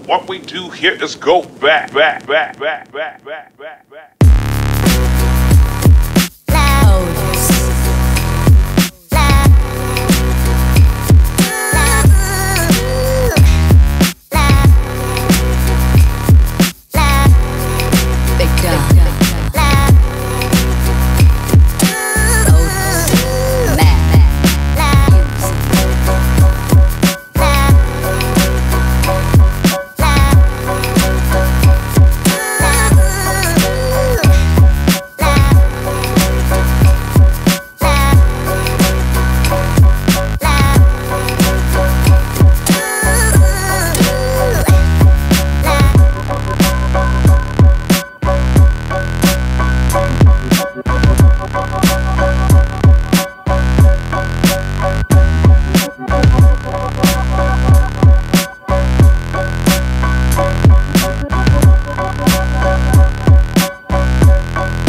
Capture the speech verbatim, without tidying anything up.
What we do here is go back, back, back, back, back, back, back, back.